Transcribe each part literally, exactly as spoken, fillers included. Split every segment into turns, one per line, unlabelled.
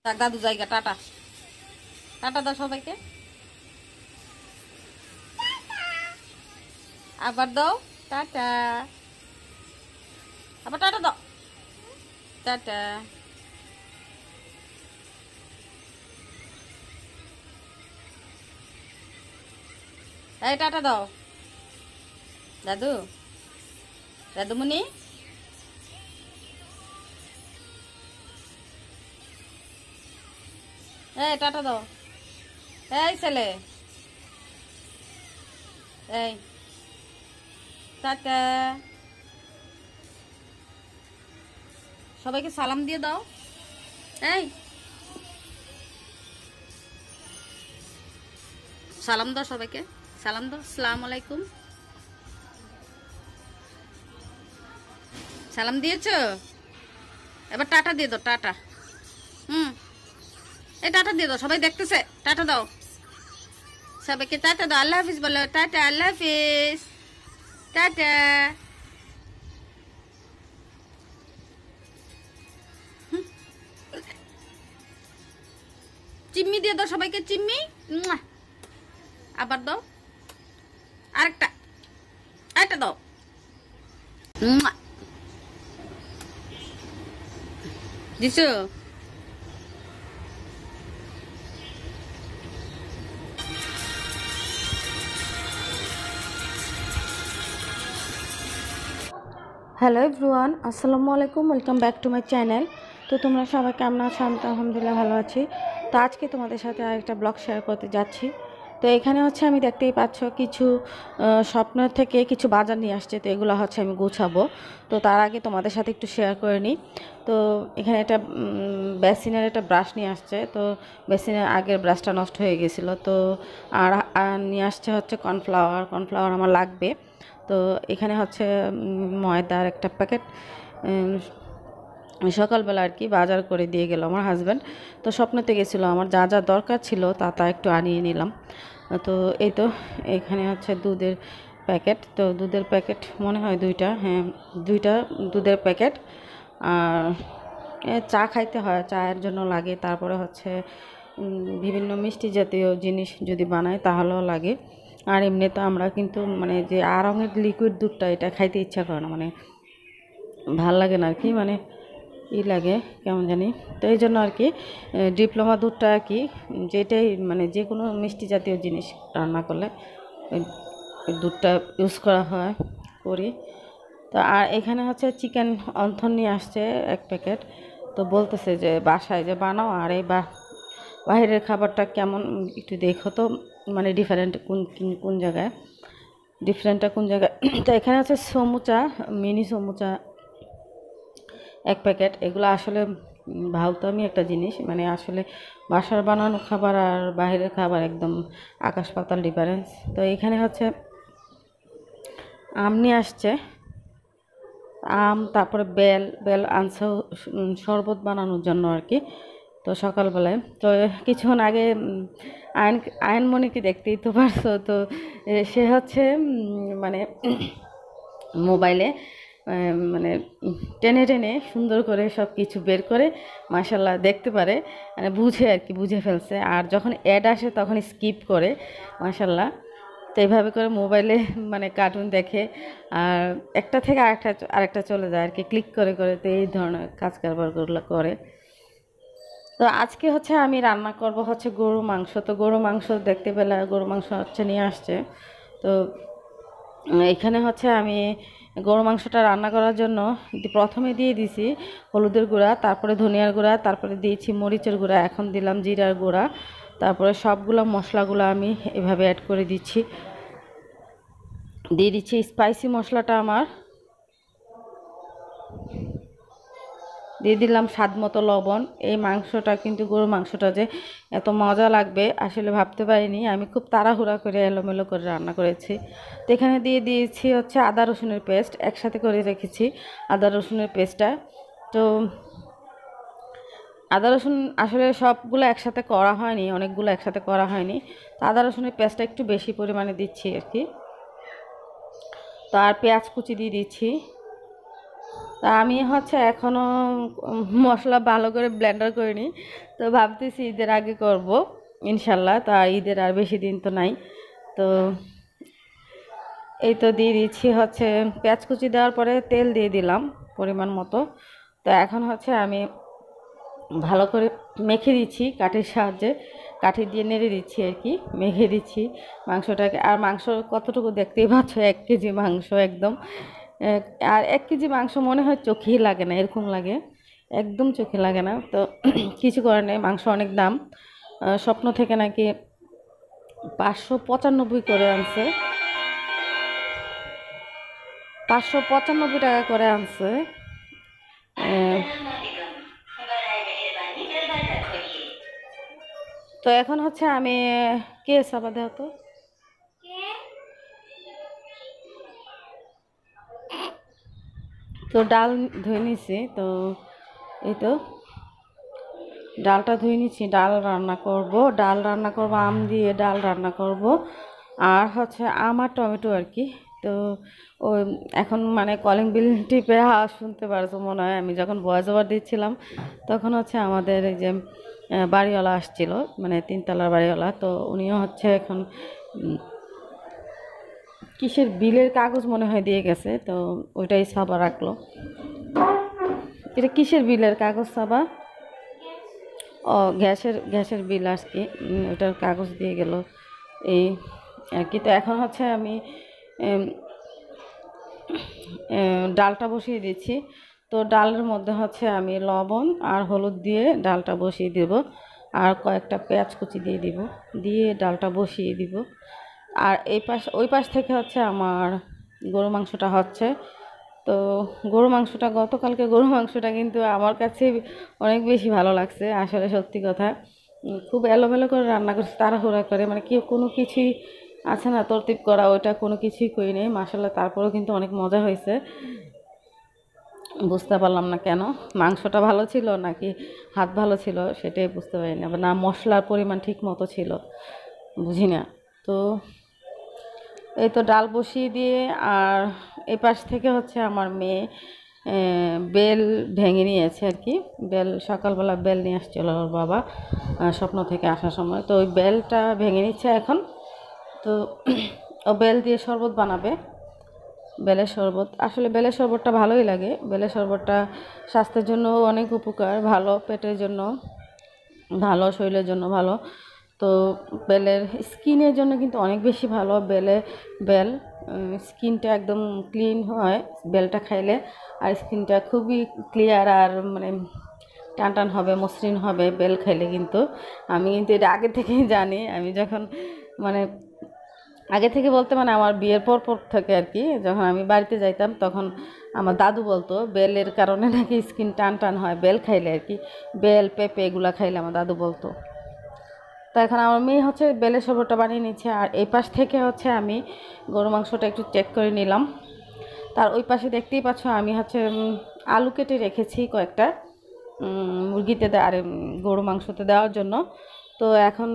থাক দাদু জায়গা টাটা টাটা দাও সবাইকে আবার দাও টাটা আবার টাটা দাও টাটা এই টাটা দাও দাদু দাদুমণি এই টাটা দাও এই ছেলে এই টাটা সবাইকে সালাম দিয়ে দাও এই সালাম দাও সবাইকে সালাম দাও আসসালামু আলাইকুম সালাম দিয়েছো এবার টাটা দিয়ে দাও টাটা হুম এই টাটা দিয়ে দাও সবাই দেখতেছে টাটা দাও সবাইকে টাটা দাও আল্লাহ হাফিজ বলো টাটা আল্লাহ হাফিজ টাটা চিম্মি দিয়ে দাও সবাইকে চিম্মি আবার দাও আরেকটা আরেকটা দাও দিছো
হ্যালো এভরিওয়ান আসসালামু আলাইকুম welcome back to my channel. তো তোমরা সবাই কেমন আছো? আমি তো আলহামদুলিল্লাহ ভালো আছি। তো আজকে তোমাদের সাথে আরেকটা ব্লগ শেয়ার করতে যাচ্ছি। তো এখানে হচ্ছে আমি দেখতেই পাচ্ছ কিছু স্বপ্ন থেকে কিছু বাজার নিয়ে আসছে, তো এগুলো হচ্ছে আমি গুছাবো। তো তার আগে তোমাদের সাথে একটু শেয়ার করে নিই। তো এখানে একটা বেসিনের একটা ব্রাশ নিয়ে আসছে, তো বেসিনের আগের ব্রাশটা নষ্ট হয়ে গেছিলো। তো আর নিয়ে আসছে হচ্ছে কর্নফ্লাওয়ার কর্নফ্লাওয়ার আমার লাগবে। তো এখানে হচ্ছে ময়দার একটা প্যাকেট সকালবেলা আর কি বাজার করে দিয়ে গেল আমার হাজব্যান্ড। তো স্বপ্নতে গেছিলো, আমার যা যা দরকার ছিল তা তা একটু আনিয়ে নিলাম। তো এই তো এখানে হচ্ছে দুধের প্যাকেট, তো দুধের প্যাকেট মনে হয় দুইটা, হ্যাঁ দুইটা দুধের প্যাকেট। আর চা খাইতে হয়, চায়ের জন্য লাগে। তারপরে হচ্ছে বিভিন্ন মিষ্টি জাতীয় জিনিস যদি বানাই তাহলেও লাগে। আর এমনি তো আমরা কিন্তু মানে যে আ রঙের লিকুইড দুধটা এটা খাইতে ইচ্ছা করে না, মানে ভাল লাগে না আর কি, মানে ই লাগে কেমন জানি। তো এই জন্য আর কি ডিপ্লোমা দুধটা আর কি, যেটাই মানে যে কোনো মিষ্টি জাতীয় জিনিস রান্না করলে ওই দুধটা ইউজ করা হয় করি। তো আর এখানে হচ্ছে চিকেন অন্থন নিয়ে আসছে এক প্যাকেট। তো বলতেছে যে বাসায় যে বানাও, আর এই বা বাইরের খাবারটা কেমন একটু দেখো তো, মানে ডিফারেন্ট কোন কোন জায়গায় ডিফারেন্টটা কোন জায়গায়। তো এখানে আছে সমুচা, মিনি সমুচা এক প্যাকেট। এগুলো আসলে ভাবতো আমি একটা জিনিস, মানে আসলে বাসার বানানো খাবার আর বাইরের খাবার একদম আকাশ পাতাল ডিফারেন্স। তো এখানে হচ্ছে আম নিয়ে আসছে, আম, তারপরে বেল বেল আনছে শরবত বানানোর জন্য আর কি। তো সকালবেলায় তো কিছুক্ষণ আগে আয়ন আয়নমণিকে দেখতেই তো পারছো। তো সে হচ্ছে মানে মোবাইলে মানে টেনে টেনে সুন্দর করে সব কিছু বের করে মাশাল্লাহ দেখতে পারে, মানে বুঝে আর কি, বুঝে ফেলছে। আর যখন অ্যাড আসে তখন স্কিপ করে মাশাল্লাহ। তো এইভাবে করে মোবাইলে মানে কার্টুন দেখে, আর একটা থেকে আরেকটা আরেকটা চলে যায় আর কি, ক্লিক করে করে। তো এই ধরনের কাজ কারবারগুলো করে। তো আজকে হচ্ছে আমি রান্না করব হচ্ছে গরু মাংস। তো গরু মাংস দেখতে পেলে গরু মাংস হচ্ছে নিয়ে আসছে। তো এখানে হচ্ছে আমি গরু মাংসটা রান্না করার জন্য প্রথমে দিয়ে দিছি হলুদের গুঁড়া, তারপরে ধনিয়ার গুঁড়া, তারপরে দিয়েছি মরিচের গুঁড়া, এখন দিলাম জিরার গুঁড়া। তারপরে সবগুলো মশলাগুলো আমি এভাবে অ্যাড করে দিচ্ছি, দিয়ে দিচ্ছি স্পাইসি মশলাটা আমার, দিয়ে দিলাম স্বাদ মতো লবণ। এই মাংসটা কিন্তু গরুর মাংসটা যে এত মজা লাগবে আসলে ভাবতে পারিনি, আমি খুব তাড়াহুড়া করে এলোমেলো করে রান্না করেছি। তো এখানে দিয়ে দিয়েছি হচ্ছে আদা রসুনের পেস্ট, একসাথে করে রেখেছি আদা রসুনের পেস্টটা। তো আদা রসুন আসলে সবগুলো একসাথে করা হয়নি, অনেকগুলো একসাথে করা হয়নি। তো আদা রসুনের পেস্টটা একটু বেশি পরিমাণে দিচ্ছি আর কি। তো আর পেঁয়াজ কুচি দিয়ে দিচ্ছি। তা আমি হচ্ছে এখনও মশলা ভালো করে ব্লেন্ডার করিনি, তো ভাবতেছি ঈদের আগে করব ইনশাল্লাহ। তা ঈদের আর বেশি দিন তো নাই। তো এই তো দিয়ে দিচ্ছি হচ্ছে পেঁয়াজ কুচি দেওয়ার পরে তেল দিয়ে দিলাম পরিমাণ মতো। তো এখন হচ্ছে আমি ভালো করে মেখে দিচ্ছি কাঠির সাহায্যে, কাঠি দিয়ে নেড়ে দিচ্ছি আর কি, মেখে দিচ্ছি মাংসটাকে। আর মাংস কতটুকু দেখতেই পাচ্ছ, এক কেজি মাংস একদম। আর এক কেজি মাংস মনে হয় চোখেই লাগে না, এরকম লাগে, একদম চোখে লাগে না। তো কিছু করে নেই, মাংস অনেক দাম। স্বপ্ন থেকে নাকি পাঁচশো পঁচানব্বই করে আনছে, পাঁচশো পঁচানব্বই টাকা করে আনছে। তো এখন হচ্ছে আমি কে সাবা দেও তো, তো ডাল ধুয়ে নিছি। তো এই তো ডালটা ধুয়ে নিচ্ছি, ডাল রান্না করব, ডাল রান্না করব আম দিয়ে ডাল রান্না করব, আর হচ্ছে আম আর টমেটো আর কি। তো ওই এখন মানে কলিং বিল টিপে আওয়াজ শুনতে পারছো মনে হয়। আমি যখন ভয়েস ওভার দিচ্ছিলাম তখন হচ্ছে আমাদের এই যে বাড়িওয়ালা আসছিল, মানে তিনতলার বাড়িওয়ালা। তো উনিও হচ্ছে এখন কিসের বিলের কাগজ মনে হয় দিয়ে গেছে, তো ওইটাই সাবা রাখলো। এটা কিসের বিলের কাগজ সাবা? ও গ্যাসের, গ্যাসের বিল আর কি, ওটার কাগজ দিয়ে গেল এই আর কি। তো এখন হচ্ছে আমি ডালটা বসিয়ে দিচ্ছি। তো ডালের মধ্যে হচ্ছে আমি লবণ আর হলুদ দিয়ে ডালটা বসিয়ে দেব, আর কয়েকটা পেঁয়াজ কুচি দিয়ে দিব, দিয়ে ডালটা বসিয়ে দিব। আর এই পাশ ওই পাশ থেকে হচ্ছে আমার গরু মাংসটা হচ্ছে। তো গরু মাংসটা গতকালকে গরু মাংসটা কিন্তু আমার কাছে অনেক বেশি ভালো লাগছে আসলে, সত্যি কথা। খুব এলোমেলো করে রান্না করছি, তাড়াহুড়া করে, মানে কেউ কোনো কিছুই আছে না তরতিব করা, ওইটা কোনো কিছুই করি নেই মাশাআল্লাহ। তারপরেও কিন্তু অনেক মজা হয়েছে, বুঝতে পারলাম না কেন মাংসটা ভালো ছিল নাকি হাত ভালো ছিল সেটাই বুঝতে পারি না, না মশলার পরিমাণ ঠিক মতো ছিল, বুঝি না। তো এই তো ডাল বসিয়ে দিয়ে, আর এই পাশ থেকে হচ্ছে আমার মেয়ে বেল ভেঙে নিয়েছে আর কি। বেল সকালবেলা বেল নিয়ে আসছিল ওর বাবা স্বপ্ন থেকে আসার সময়, তো ওই বেলটা ভেঙে নিচ্ছে এখন। তো ও বেল দিয়ে শরবত বানাবে, বেলের শরবত। আসলে বেলের শরবতটা ভালোই লাগে, বেলের শরবতটা স্বাস্থ্যের জন্য অনেক উপকার, ভালো পেটের জন্য ভালো, শরীরের জন্য ভালো। তো বেলের স্কিনের জন্য কিন্তু অনেক বেশি ভালো বেলে বেল, স্কিনটা একদম ক্লিন হয় বেলটা খাইলে, আর স্কিনটা খুবই ক্লিয়ার আর মানে টান টান হবে, মসৃণ হবে বেল খাইলে। কিন্তু আমি কিন্তু এটা আগে থেকেই জানি, আমি যখন মানে আগে থেকে বলতে মানে আমার বিয়ের পর পর থেকে আর কি, যখন আমি বাড়িতে যাইতাম তখন আমার দাদু বলতো বেলের কারণে নাকি স্কিন টান টান হয় বেল খাইলে আর কি, বেল পেঁপে এগুলো খাইলে আমার দাদু বলতো। তো এখন আমার মেয়ে হচ্ছে বেলের শরবতটা বানিয়ে নিচ্ছে, আর এই পাশ থেকে হচ্ছে আমি গরু মাংসটা একটু চেক করে নিলাম। তার ওই পাশে দেখতেই পাচ্ছ আমি হচ্ছে আলু কেটে রেখেছি কয়েকটা মুরগিতে আর গরু মাংসতে দেওয়ার জন্য। তো এখন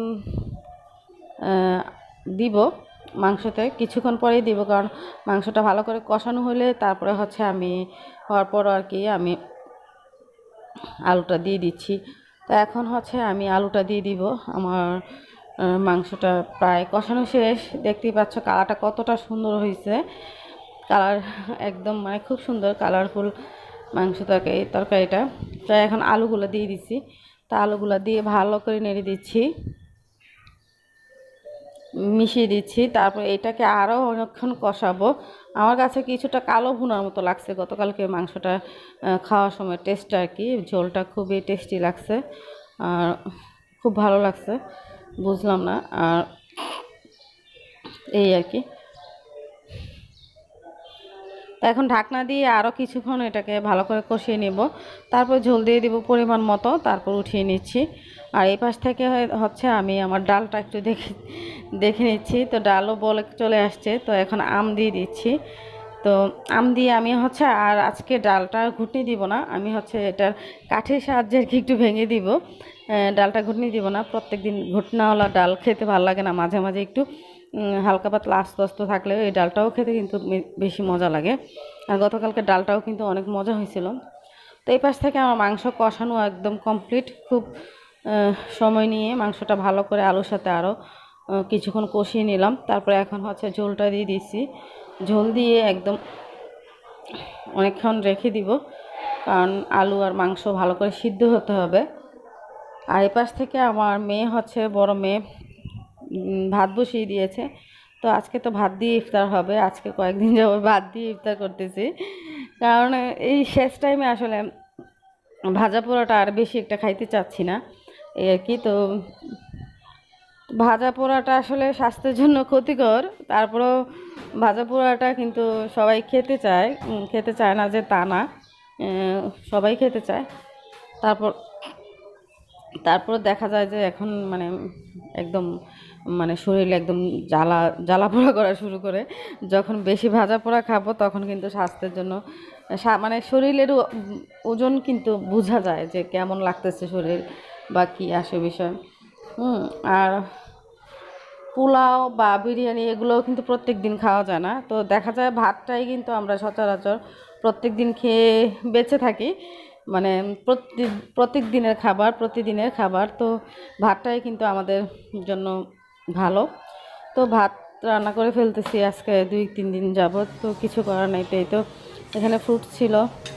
দিব মাংসতে, কিছুক্ষণ পরেই দিব, কারণ মাংসটা ভালো করে কষানো হলে তারপরে হচ্ছে আমি হওয়ার পর আর কি আমি আলুটা দিয়ে দিচ্ছি। তো এখন হচ্ছে আমি আলুটা দিয়ে দিব। আমার মাংসটা প্রায় কষানো শেষ, দেখতেই পাচ্ছ কালারটা কতটা সুন্দর হয়েছে, কালার একদম মানে খুব সুন্দর কালারফুল মাংস তরকারি তরকারিটা। তো এখন আলুগুলো দিয়ে দিচ্ছি, তো আলুগুলো দিয়ে ভালো করে নেড়ে দিচ্ছি, মিশিয়ে দিচ্ছি। তারপর এটাকে আরও অনেকক্ষণ কষাবো। আমার কাছে কিছুটা কালো ভুনার মতো লাগছে গতকালকে মাংসটা খাওয়ার সময়, টেস্টটা আর কি, ঝোলটা খুবই টেস্টি লাগছে আর খুব ভালো লাগছে, বুঝলাম না। আর এই আর কি, তো এখন ঢাকনা দিয়ে আরও কিছুক্ষণ এটাকে ভালো করে কষিয়ে নেব, তারপর ঝোল দিয়ে দিব পরিমাণ মতো, তারপর উঠিয়ে নিচ্ছি। আর এই পাশ থেকে হচ্ছে আমি আমার ডালটা একটু দেখে দেখে নিচ্ছি। তো ডালও বলে চলে আসছে, তো এখন আম দিয়ে দিচ্ছি। তো আম দিয়ে আমি হচ্ছে আর আজকে ডালটা ঘুটনি দিব না, আমি হচ্ছে এটার কাঠের সাহায্যে আর কি একটু ভেঙে দিব, ডালটা ঘুটনি দিব না। প্রত্যেক দিন ঘুটনাওয়ালা ডাল খেতে ভালো লাগে না, মাঝে মাঝে একটু হালকা পাতলা আস্তে আস্তে থাকলে এই ডালটাও খেতে কিন্তু বেশি মজা লাগে। আর গতকালকে ডালটাও কিন্তু অনেক মজা হয়েছিল। তো এই পাশ থেকে আমার মাংস কষানো একদম কমপ্লিট। খুব সময় নিয়ে মাংসটা ভালো করে আলুর সাথে আরও কিছুক্ষণ কষিয়ে নিলাম। তারপরে এখন হচ্ছে ঝোলটা দিয়ে দিচ্ছি। ঝোল দিয়ে একদম অনেকক্ষণ রেখে দিব, কারণ আলু আর মাংস ভালো করে সিদ্ধ হতে হবে। আর এই পাশ থেকে আমার মেয়ে হচ্ছে বড় মেয়ে ভাত বসিয়ে দিয়েছে। তো আজকে তো ভাত দিয়ে ইফতার হবে। আজকে কয়েকদিন যাবো ভাত দিয়ে ইফতার করতেছি, কারণ এই শেষ টাইমে আসলে ভাজা পোড়াটা আর বেশি একটা খাইতে চাচ্ছি না এই আর কি। তো ভাজা পোড়াটা আসলে স্বাস্থ্যের জন্য ক্ষতিকর, তারপরেও ভাজা পোড়াটা কিন্তু সবাই খেতে চায়, খেতে চায় না যে তা না, সবাই খেতে চায়। তারপর তারপর দেখা যায় যে এখন মানে একদম মানে শরীর একদম জ্বালা জ্বালা পোড়া করা শুরু করে। যখন বেশি ভাজা পোড়া খাবো তখন কিন্তু স্বাস্থ্যের জন্য মানে শরীরের ওজন কিন্তু বোঝা যায় যে কেমন লাগতেছে শরীর বা কী আসে বিষয়। হুম আর পোলাও বা বিরিয়ানি এগুলোও কিন্তু প্রত্যেক দিন খাওয়া যায় না। তো দেখা যায় ভাতটাই কিন্তু আমরা সচরাচর প্রত্যেক দিন খেয়ে বেঁচে থাকি, মানে প্রতি প্রত্যেক দিনের খাবার প্রতিদিনের খাবার। তো ভাতটাই কিন্তু আমাদের জন্য ভালো। তো ভাত রান্না করে ফেলতেছি আজকে দুই তিন দিন যাবত, তো কিছু করার নাই। তো এই তো এখানে ফ্রুট ছিল,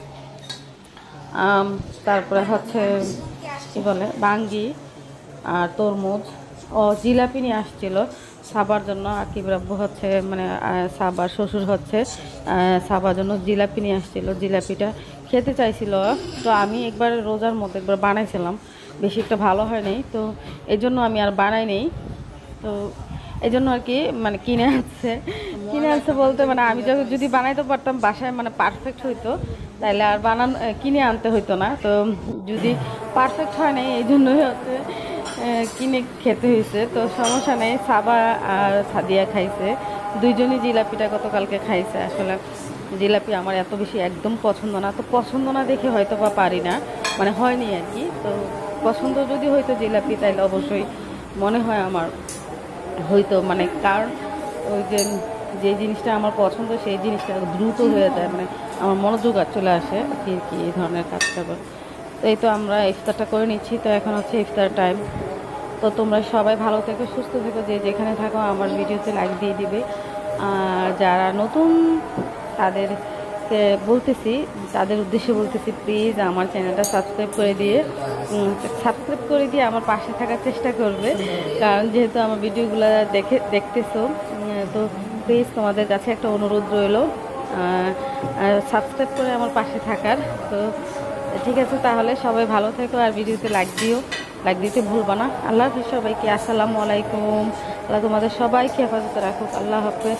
আম, তারপরে হচ্ছে কী বলে বাঙ্গি আর তরমুজ ও জিলাপি নিয়ে আসছিল সাবার জন্য। আকিব রাব্বু হচ্ছে মানে সাবার শ্বশুর হচ্ছে সাবার জন্য জিলাপি নিয়ে আসছিল। জিলাপিটা খেতে চাইছিল, তো আমি একবার রোজার মধ্যে একবার বানাইছিলাম, বেশি একটা ভালো হয় নাই, তো এই জন্য আমি আর বানাই নেই। তো এই জন্য আর কি মানে কিনে আনছে কিনে আনছে বলতে মানে আমি যখন যদি বানাইতে পারতাম বাসায় মানে পারফেক্ট হইতো, তাইলে আর বানান কিনে আনতে হইতো না। তো যদি পারফেক্ট হয় নাই এই জন্যই হচ্ছে কিনে খেতে হয়েছে। তো সমস্যা নেই, সাবা আর সাদিয়া খাইছে, দুইজনই জিলাপিটা গতকালকে খাইছে। আসলে জিলাপি আমার এত বেশি একদম পছন্দ না, তো পছন্দ না দেখে হয়তো বা পারি না, মানে হয়নি আর কি। তো পছন্দ যদি হয়তো জিলাপি তাইলে অবশ্যই মনে হয় আমার হয়তো, মানে কারণ ওই যে যে জিনিসটা আমার পছন্দ সেই জিনিসটা দ্রুত হয়ে যায়, মানে আমার মনোযোগ আর চলে আসে কি কি এই ধরনের কাজ করবো। তো এই তো আমরা ইফতারটা করে নিচ্ছি। তো এখন হচ্ছে ইফতার টাইম। তো তোমরা সবাই ভালো থেকো, সুস্থ থেকো, যে যেখানে থাকো আমার ভিডিওতে লাইক দিয়ে দিবে। আর যারা নতুন তাদেরকে বলতেছি, তাদের উদ্দেশ্যে বলতেছি, প্লিজ আমার চ্যানেলটা সাবস্ক্রাইব করে দিয়ে সাবস্ক্রাইব করে দিয়ে আমার পাশে থাকার চেষ্টা করবে, কারণ যেহেতু আমার ভিডিওগুলো দেখে দেখতেছো, তো প্লিজ তোমাদের কাছে একটা অনুরোধ রইল সাবস্ক্রাইব করে আমার পাশে থাকার। তো ঠিক আছে, তাহলে সবাই ভালো থেকো আর ভিডিওতে লাইক দিও, লাইক দিতে ভুলবা না। আল্লাহ হাফেজ সবাইকে, আসসালামু আলাইকুম। আল্লাহ তোমাদের সবাইকে হেফাজতে রাখুক। আল্লাহ হাফেজ।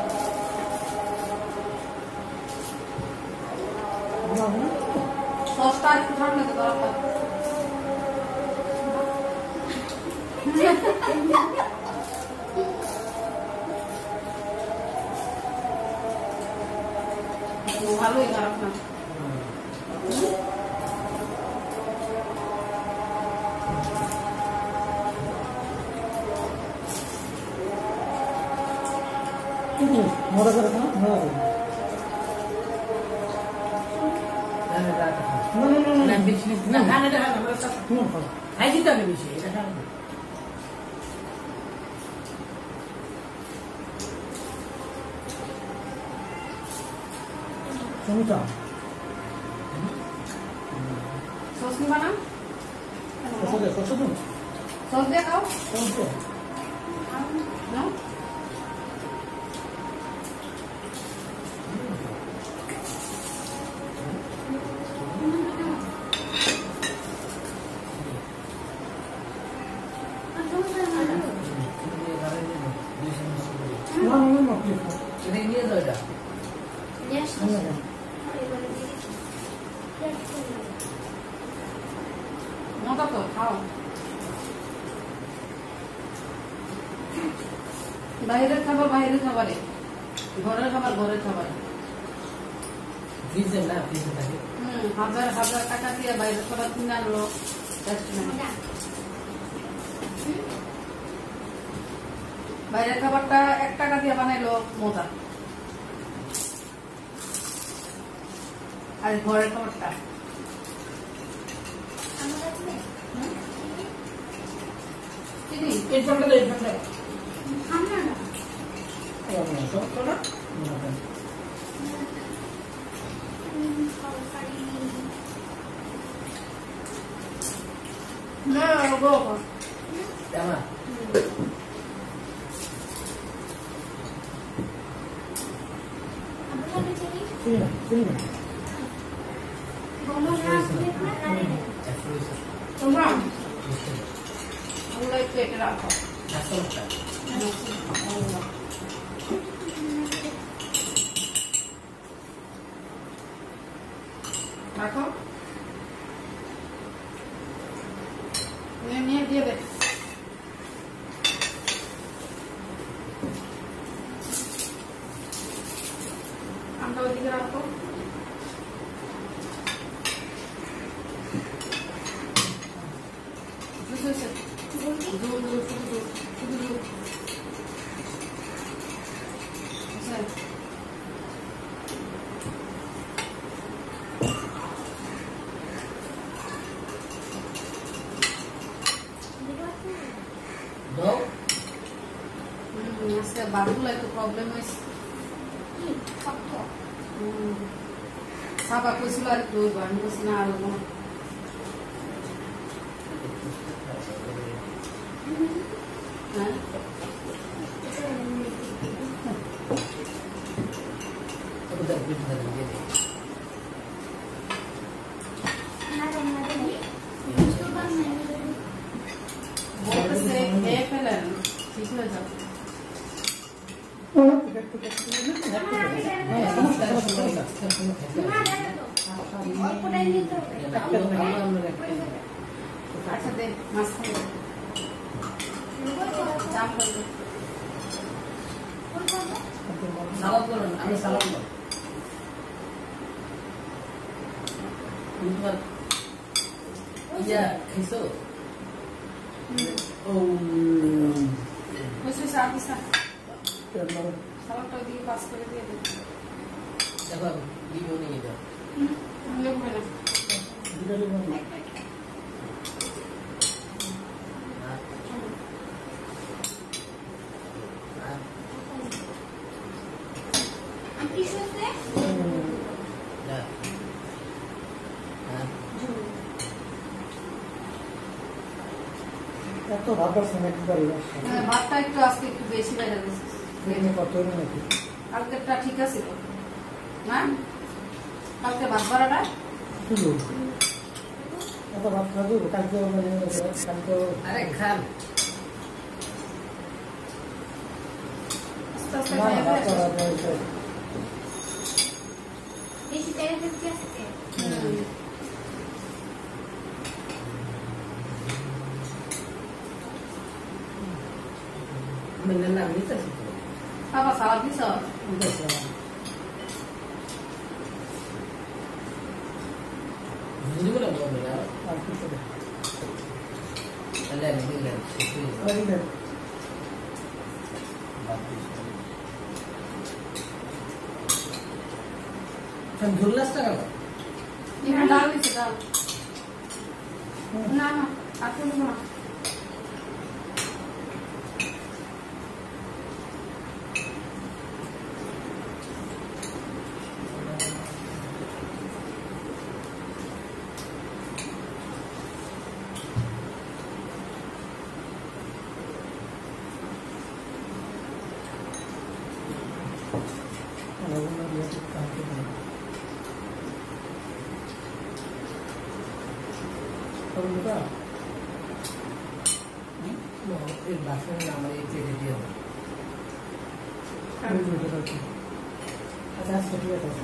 ভালোই খারাপ না।
মজা করে না মজা করে না না বেশি না না না আমরা সব কোন ফল আই দিতে হবে বেশি এটা খারাপ না। সমুচা
সস নিবা না?
সস দে সস দে
সস দিয়ে খাও।
সস দে
না
না না না প্লিজ এটা নিয়ে যাও এটা
Yes.
মজা তো খাও। বাইরের খাবার বাইরের খাবারে, ঘরের খাবার ঘরের খাবার।
ফ্রিজে না ফ্রিজে থাকে
হুম হাজার হাজার টাকা দিয়ে বাইরের খাবার কিনে আনলো রেস্টুরেন্টে। বাইরের খাবারটা এক টাকা দিয়ে বানাইলো মজা। আর ঘরের খাবারটা
এই ফোনটা এই ফোনটা সব তো না
না গো
জামা শুনি না শুনি না
তোমরা ওগুলো একটু এটা রাখো রাখো নিয়ে নিয়ে দিয়ে দে আমরা ওইদিকে রাখো
দাও
আজকে বাবুগুলো একটু প্রবলেম হয়েছে সাবা কইছিল আর একটু আমি বলছি না আরো হ্যাঁ
ওটা বিট ধরে দিয়ে দে
বলতেছে খেয়ে ফেলেন ঠিক হয়ে যাবে আচ্ছা দে মাছ খাবো চাপ করবে
সালাদ করুন আমি সালাদ করব তোমার ইয়া খাইছো ও
বুঝছি সাপ দিছা সালাদটা দিয়ে পাস করে দিয়ে দে
দেখো দিব নিয়ে দাও
লাগবে না
এত ভাববার সময় কি পারি না
ভাতটা একটু আজকে একটু বেশি বেড়ে গেছে
কত নাকি
কালকেরটা ঠিক আছে না কালকে ভাত বাড়াটা
শুধু এত ভাত খাবো কালকে কালকে আরে খান
আস্তে আস্তে
না
খাইয়ে
ভাত
ফেলে।
করা যায়
বেশি তেল ফেলতে আসতে
হুম।
মেনে না নিতে
বাবা সালাদ দিছ
বুঝলি বলে বলবে না আর কিছু না তাহলে আমি দিলাম দিলাম এখন ধুলাস টাকা
এখানে ডাল দিছে ডাল না না আর কোনো না
এই বাসনের নাম এই চেটে দিয়ে হবে আচ্ছা আচ্ছা ঠিক আছে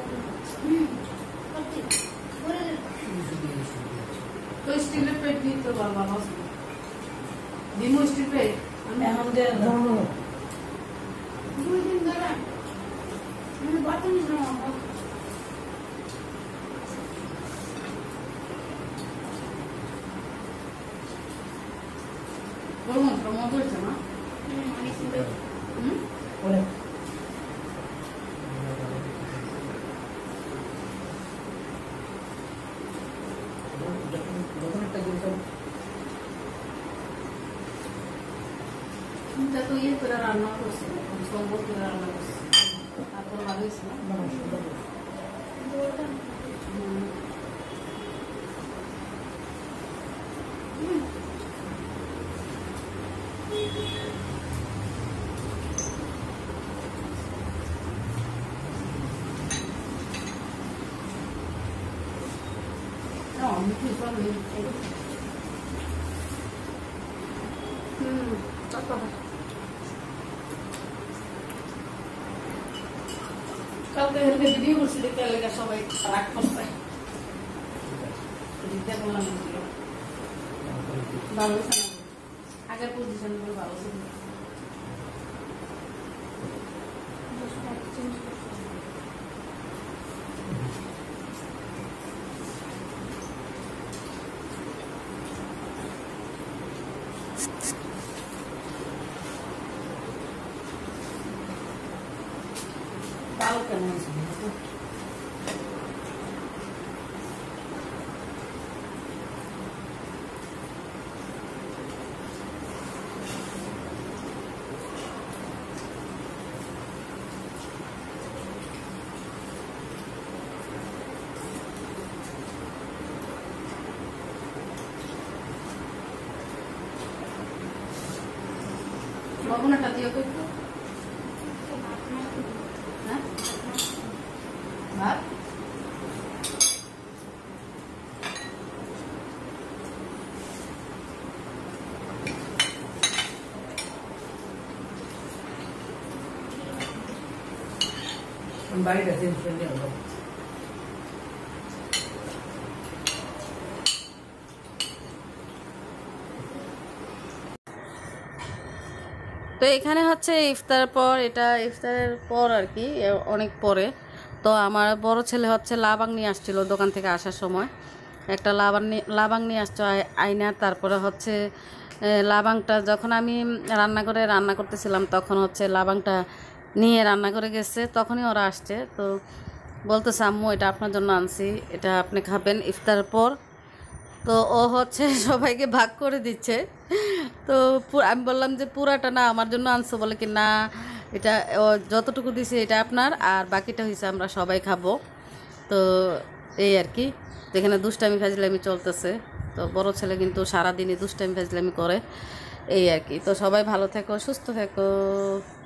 তো স্টিলের প্লেট দিতে পারো বাবা দিমু স্টিল প্লেট
এখন যে
দুই দিন ধরে মানে বাতনি না গরম মশলা মজা হয়েছে না
অনেক সুন্দর
হুম
অনেক
এটা তো ইয়ে করে রান্না করছে, সম্ভব করে রান্না করছে, তারপর ভালো হয়েছে না? হুম। হুম, তারপর কালকে হেলকে ভিডিও করছি, দেখতে লেগে সবাই রাগ করছে। দিতে বললাম ছিল ভালো হয়েছে না, আগের পজিশন গুলো ভালো ছিল। ভালো কেন হয়েছে? বগুনাটা দিয়ে করতো হ্যাঁ ভাত
বাড়িটা চেঞ্জ করে নিয়ে আসবো।
তো এখানে হচ্ছে ইফতার পর, এটা ইফতারের পর আর কি, অনেক পরে। তো আমার বড় ছেলে হচ্ছে লাবাং নিয়ে আসছিল দোকান থেকে আসার সময়, একটা লাবাং নিয়ে লাবাং নিয়ে আসছো আইনা। তারপরে হচ্ছে লাবাংটা যখন আমি রান্না করে রান্না করতেছিলাম তখন হচ্ছে লাবাংটা নিয়ে রান্না করে গেছে, তখনই ওরা আসছে। তো বলতেছে আম্মু এটা আপনার জন্য আনছি, এটা আপনি খাবেন ইফতারের পর। তো ও হচ্ছে সবাইকে ভাগ করে দিচ্ছে। তো আমি বললাম যে পুরাটা না আমার জন্য আনছো, বলে কি না এটা ও যতটুকু দিছে এটা আপনার, আর বাকিটা হয়েছে আমরা সবাই খাবো। তো এই আর কি, যেখানে দুষ্টামি ফাজলামি চলতেছে। তো বড় ছেলে কিন্তু সারাদিনই দুষ্টামি ফাজলামি করে, এই আর কি। তো সবাই ভালো থেকো, সুস্থ থেকো।